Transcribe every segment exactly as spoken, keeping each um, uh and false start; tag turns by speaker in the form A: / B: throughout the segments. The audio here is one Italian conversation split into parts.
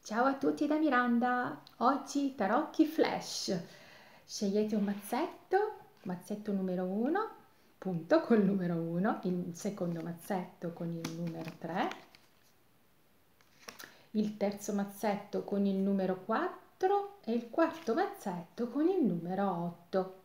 A: Ciao a tutti da Miranda, oggi tarocchi flash. Scegliete un mazzetto, mazzetto numero uno, punto col numero uno, il secondo mazzetto con il numero tre, il terzo mazzetto con il numero quattro e il quarto mazzetto con il numero otto.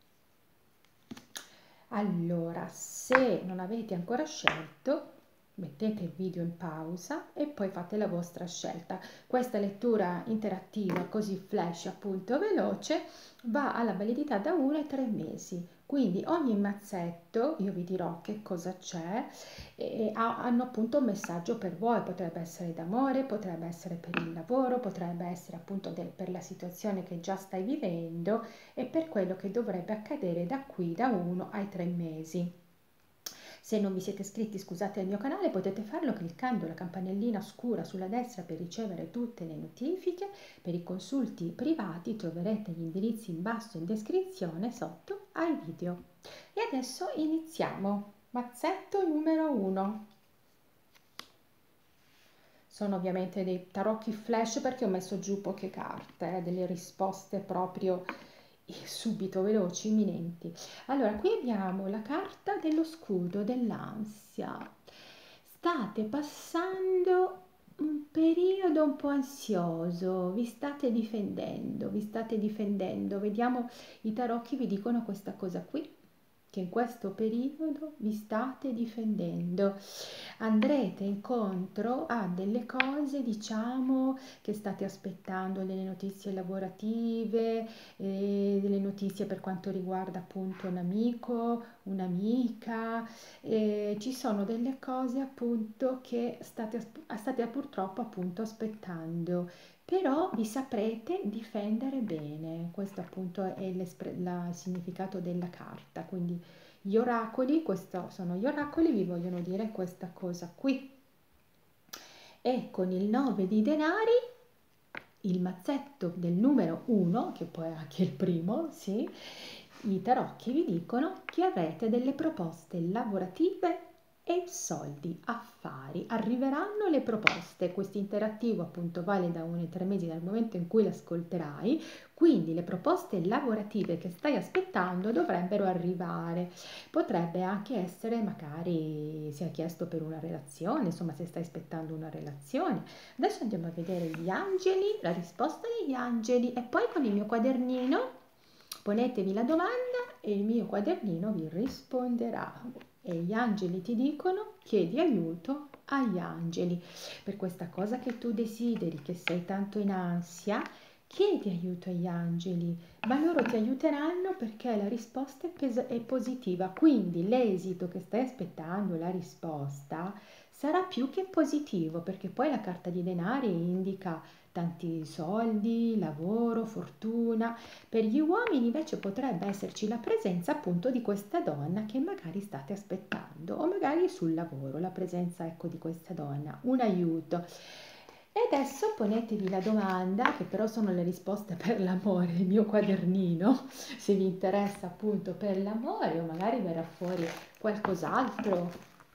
A: Allora, se non avete ancora scelto, mettete il video in pausa e poi fate la vostra scelta. Questa lettura interattiva, così flash appunto veloce, va alla validità da uno ai tre mesi. Quindi ogni mazzetto, io vi dirò che cosa c'è, e ha- hanno appunto un messaggio per voi, potrebbe essere d'amore, potrebbe essere per il lavoro, potrebbe essere appunto del- per la situazione che già stai vivendo e per quello che dovrebbe accadere da qui da uno ai tre mesi. Se non vi siete iscritti, scusate, al mio canale, potete farlo cliccando la campanellina scura sulla destra per ricevere tutte le notifiche. Per i consulti privati troverete gli indirizzi in basso in descrizione sotto ai video. E adesso iniziamo. Mazzetto numero uno. Sono ovviamente dei tarocchi flash perché ho messo giù poche carte, eh, delle risposte proprio subito, veloci, imminenti. Allora, qui abbiamo la carta dello scudo, dell'ansia. State passando un periodo un po' ansioso, vi state difendendo, vi state difendendo. Vediamo, i tarocchi vi dicono questa cosa qui, che in questo periodo vi state difendendo. Andrete incontro a delle cose, diciamo, che state aspettando, delle notizie lavorative, eh, delle notizie per quanto riguarda appunto un amico, un'amica. Eh, ci sono delle cose appunto che state, state purtroppo appunto aspettando, però vi saprete difendere bene. Questo appunto è il significato della carta. Quindi gli oracoli, questo sono gli oracoli, vi vogliono dire questa cosa qui. E con il nove di denari, il mazzetto del numero uno, che poi è anche il primo, sì, i tarocchi vi dicono che avrete delle proposte lavorative e soldi, affari. Arriveranno le proposte. Questo interattivo appunto vale da uno ai tre mesi dal momento in cui l'ascolterai, quindi le proposte lavorative che stai aspettando dovrebbero arrivare. Potrebbe anche essere, magari si è chiesto per una relazione, insomma, se stai aspettando una relazione. Adesso andiamo a vedere gli angeli, la risposta degli angeli, e poi con il mio quadernino ponetevi la domanda e il mio quadernino vi risponderà. E gli angeli ti dicono: chiedi aiuto agli angeli per questa cosa che tu desideri, che sei tanto in ansia. Chiedi aiuto agli angeli, ma loro ti aiuteranno perché la risposta è, pes- è positiva. Quindi l'esito che stai aspettando, la risposta, sarà più che positivo, perché poi la carta di denari indica tanti soldi, lavoro, fortuna. Per gli uomini invece potrebbe esserci la presenza appunto di questa donna che magari state aspettando, o magari sul lavoro, la presenza ecco di questa donna, un aiuto. E adesso ponetevi la domanda, che però sono le risposte per l'amore, il mio quadernino, se vi interessa appunto per l'amore o magari verrà fuori qualcos'altro,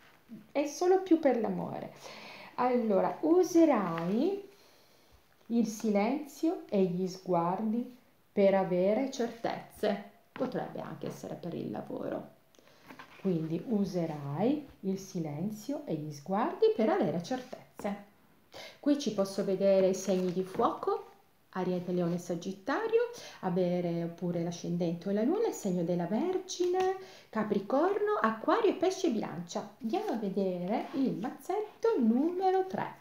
A: è solo più per l'amore. Allora, userai il silenzio e gli sguardi per avere certezze, potrebbe anche essere per il lavoro. Quindi userai il silenzio e gli sguardi per avere certezze. Qui ci posso vedere i segni di fuoco, Ariete, Leone, Sagittario, avere oppure l'ascendente o la luna, il segno della Vergine, Capricorno, Acquario, Pesce e Bilancia. Andiamo a vedere il mazzetto numero tre.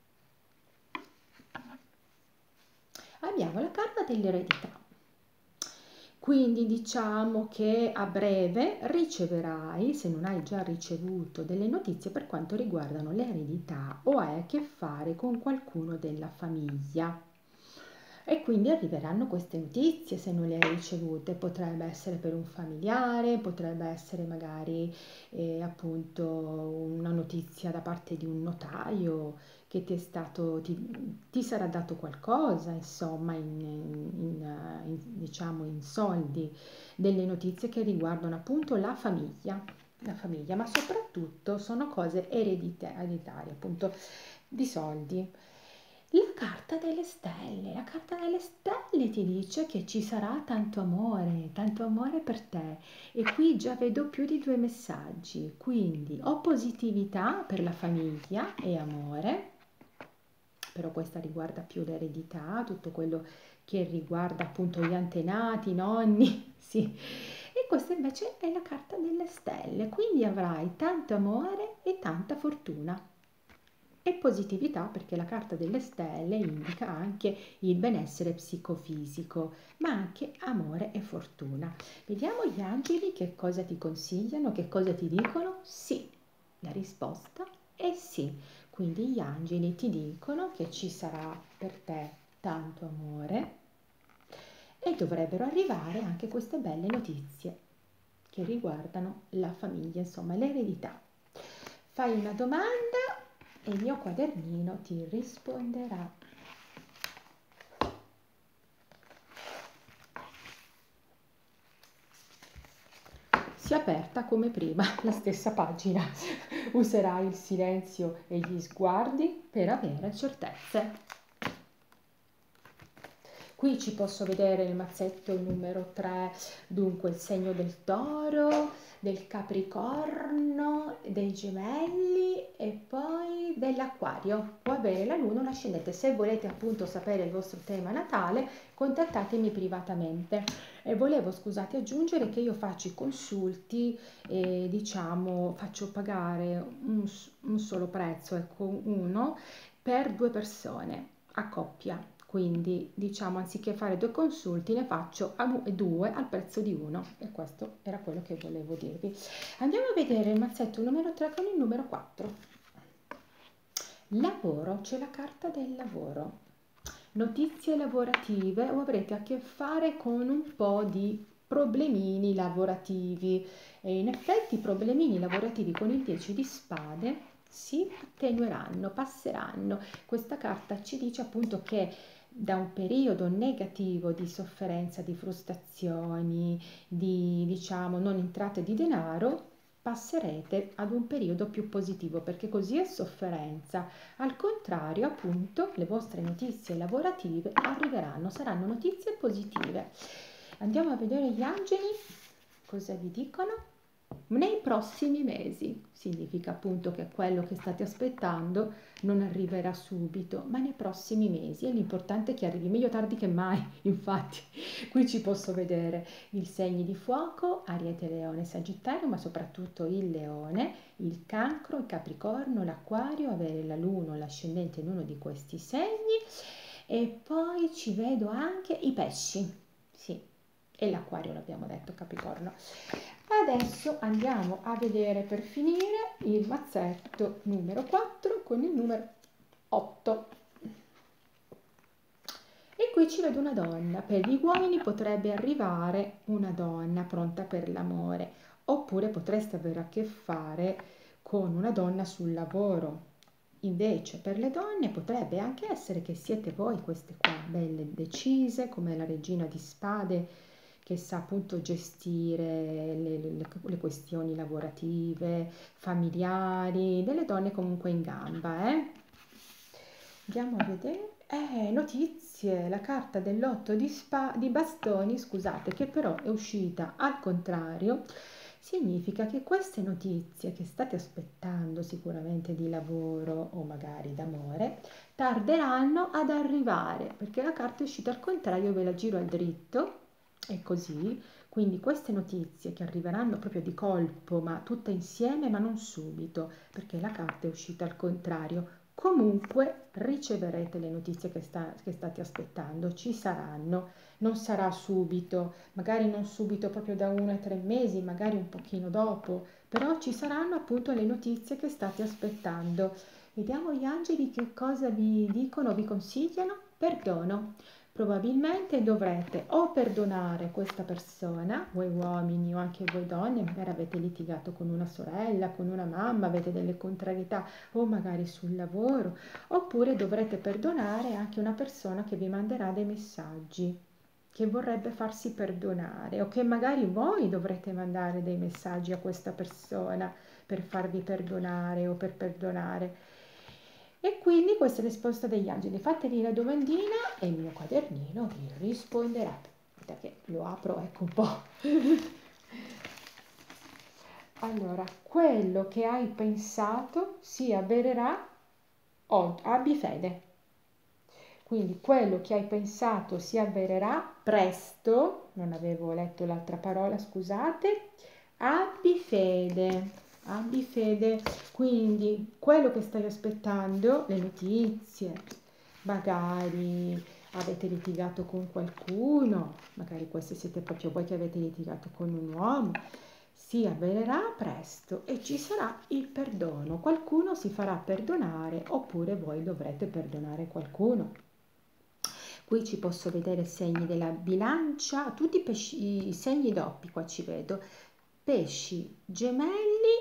A: Abbiamo la carta dell'eredità. Quindi diciamo che a breve riceverai, se non hai già ricevuto, delle notizie per quanto riguardano l'eredità o hai a che fare con qualcuno della famiglia. E quindi arriveranno queste notizie se non le hai ricevute, potrebbe essere per un familiare, potrebbe essere magari eh, appunto una notizia da parte di un notaio che ti è stato, ti, ti sarà dato qualcosa, insomma, in, in, in, diciamo in soldi, delle notizie che riguardano appunto la famiglia, la famiglia, ma soprattutto sono cose ereditarie, appunto di soldi. La carta delle stelle, la carta delle stelle ti dice che ci sarà tanto amore, tanto amore per te e qui già vedo più di due messaggi, quindi o positività per la famiglia e amore, però questa riguarda più l'eredità, tutto quello che riguarda appunto gli antenati, i nonni, sì. E questa invece è la carta delle stelle, quindi avrai tanto amore e tanta fortuna e positività perché la carta delle stelle indica anche il benessere psicofisico, ma anche amore e fortuna. Vediamo gli angeli che cosa ti consigliano, che cosa ti dicono? Sì, la risposta è sì. Quindi gli angeli ti dicono che ci sarà per te tanto amore e dovrebbero arrivare anche queste belle notizie che riguardano la famiglia, insomma l'eredità. Fai una domanda e il mio quadernino ti risponderà. Si è aperta come prima, la stessa pagina. Userai il silenzio e gli sguardi per avere certezze. Qui ci posso vedere nel mazzetto il numero tre, dunque il segno del toro, del capricorno, dei gemelli e poi dell'acquario. Può avere la luna o l'ascendente. Se volete appunto sapere il vostro tema natale, contattatemi privatamente. E volevo, scusate, aggiungere che io faccio i consulti e diciamo faccio pagare un, un solo prezzo, ecco, uno per due persone a coppia. Quindi diciamo anziché fare due consulti ne faccio a due al prezzo di uno e questo era quello che volevo dirvi. Andiamo a vedere il mazzetto numero tre con il numero quattro. Lavoro, c'è la carta del lavoro. Notizie lavorative o avrete a che fare con un po' di problemini lavorativi e in effetti i problemini lavorativi con il dieci di spade si attenueranno, passeranno. Questa carta ci dice appunto che da un periodo negativo di sofferenza, di frustrazioni, di diciamo non entrate di denaro, passerete ad un periodo più positivo perché così è sofferenza. Al contrario, appunto, le vostre notizie lavorative arriveranno, saranno notizie positive. Andiamo a vedere gli angeli, cosa vi dicono? Nei prossimi mesi, significa appunto che quello che state aspettando non arriverà subito, ma nei prossimi mesi. E l'importante è che arrivi meglio tardi che mai, infatti. Qui ci posso vedere i segni di fuoco, Ariete, Leone, Sagittario, ma soprattutto il Leone, il Cancro, il Capricorno, l'Acquario, avere la Luna o l'ascendente in uno di questi segni. E poi ci vedo anche i pesci, sì, e l'Acquario l'abbiamo detto, Capricorno. Adesso andiamo a vedere per finire il mazzetto numero quattro con il numero otto. E qui ci vedo una donna. Per gli uomini potrebbe arrivare una donna pronta per l'amore, oppure potreste avere a che fare con una donna sul lavoro. Invece per le donne potrebbe anche essere che siete voi queste qua, belle decise, come la regina di spade, che sa appunto gestire le, le, le questioni lavorative, familiari, delle donne comunque in gamba, eh? Andiamo a vedere. Eh, notizie, la carta dell'otto di, spa, di bastoni, scusate, che però è uscita al contrario, significa che queste notizie che state aspettando sicuramente di lavoro o magari d'amore, tarderanno ad arrivare, perché la carta è uscita al contrario, ve la giro al dritto, è così, quindi queste notizie che arriveranno proprio di colpo, ma tutte insieme, ma non subito, perché la carta è uscita al contrario. Comunque riceverete le notizie che, sta, che state aspettando, ci saranno, non sarà subito, magari non subito proprio da uno ai tre mesi, magari un pochino dopo, però ci saranno appunto le notizie che state aspettando. Vediamo gli angeli che cosa vi dicono, vi consigliano. Perdono. Probabilmente dovrete o perdonare questa persona, voi uomini o anche voi donne, magari avete litigato con una sorella, con una mamma, avete delle contrarietà o magari sul lavoro, oppure dovrete perdonare anche una persona che vi manderà dei messaggi, che vorrebbe farsi perdonare o che magari voi dovrete mandare dei messaggi a questa persona per farvi perdonare o per perdonare. E quindi questa è la risposta degli angeli. Fatevi la domandina e il mio quadernino vi risponderà. Aspetta che lo apro, ecco un po'. Allora, quello che hai pensato si avvererà oggi. Abbi fede. Quindi quello che hai pensato si avvererà presto. Non avevo letto l'altra parola, scusate. Abbi fede, abbi fede. Quindi quello che stai aspettando, le notizie, magari avete litigato con qualcuno, magari questi siete proprio voi che avete litigato con un uomo, si avvererà presto e ci sarà il perdono. Qualcuno si farà perdonare oppure voi dovrete perdonare qualcuno. Qui ci posso vedere segni della bilancia, tutti i, pesci, i segni doppi qua ci vedo, pesci, gemelli,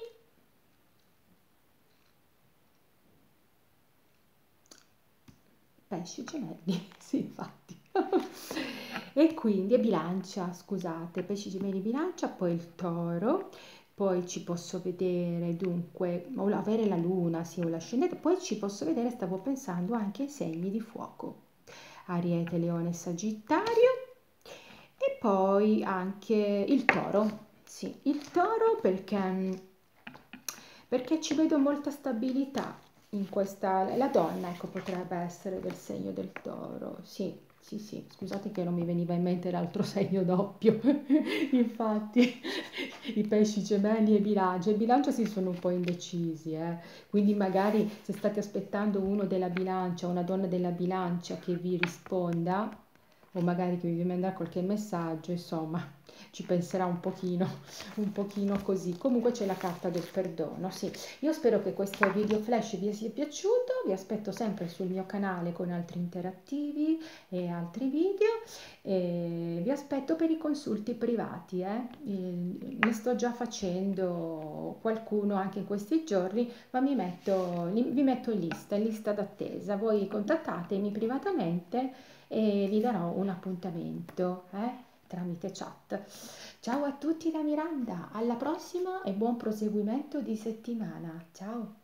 A: pesci, gemelli, sì infatti, e quindi è bilancia, scusate, pesci, gemelli, bilancia, poi il toro, poi ci posso vedere dunque, o avere la luna, sì, o l'ascendente, poi ci posso vedere, stavo pensando anche ai segni di fuoco. Ariete, Leone, Sagittario e poi anche il toro, sì, il toro perché, perché ci vedo molta stabilità in questa, la donna ecco potrebbe essere del segno del toro, sì, sì, sì, scusate che non mi veniva in mente l'altro segno doppio, infatti i pesci gemelli e bilancia, e bilancia si sono un po' indecisi, eh? Quindi magari se state aspettando uno della bilancia, una donna della bilancia che vi risponda, o magari che vi manderà qualche messaggio, insomma, ci penserà un pochino, un pochino così. Comunque c'è la carta del perdono, sì. Io spero che questo video flash vi sia piaciuto, vi aspetto sempre sul mio canale con altri interattivi e altri video e vi aspetto per i consulti privati, eh? Eh, ne sto già facendo qualcuno anche in questi giorni, ma mi metto, vi metto in lista, in lista d'attesa. Voi contattatemi privatamente e vi darò un appuntamento, eh? Tramite chat. Ciao a tutti da Miranda, alla prossima e buon proseguimento di settimana. Ciao!